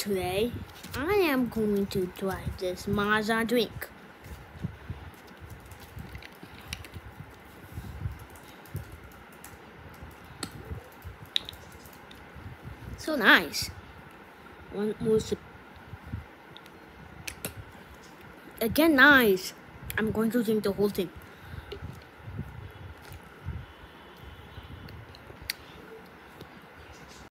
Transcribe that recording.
Today, I am going to try this Maza drink. So nice. One more sip. Again, nice. I'm going to drink the whole thing.